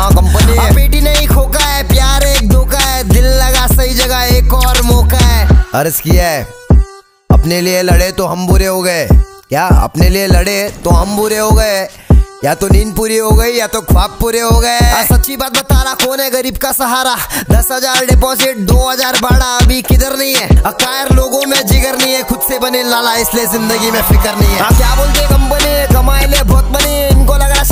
हाँ कंपनी है। बेटी नहीं खोका है, प्यार एक धोखा है, दिल लगा सही जगह एक और मौका है। अर्ज किया है अपने लिए लड़े तो हम बुरे हो गए, क्या अपने लिए लड़े तो हम बुरे हो गए, या तो नींद पूरी हो गई या तो ख्वाब पूरे हो गए। सच्ची बात बता रहा, कौन है गरीब का सहारा? 10,000 डिपॉजिट 2,000 भाड़ा, अभी किधर नहीं है। अकायर लोगों में जिगर नहीं है, खुद से बने लाला इसलिए जिंदगी में फिक्र नहीं है। क्या बोलते कंपनी कमाए ले बहुत बनी, इनको लग रहा